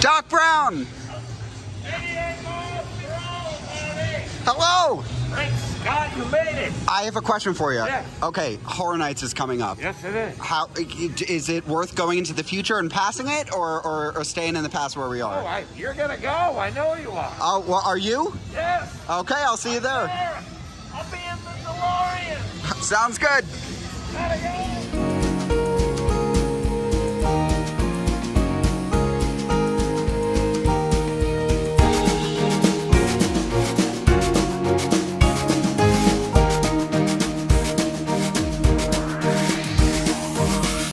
Doc Brown. 88 miles per hour, buddy. Hello. Thanks, God, you made it. I have a question for you. Yeah. Okay, Horror Nights is coming up. Yes, it is. How is it worth going into the future and passing it, or staying in the past where we are? Oh, you're gonna go. I know you are. Oh, well, are you? Yes. Okay, I'll see you there. I'll be in the DeLorean. Sounds good. Gotta go.